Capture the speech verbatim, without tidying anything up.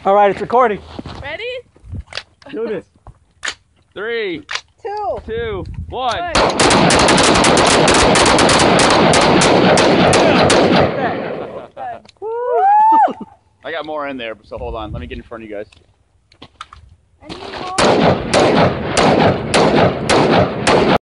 All right, it's recording. Ready? Do this. Three, Two, two, one. one. I got more in there, so hold on. Let me get in front of you guys. I need more.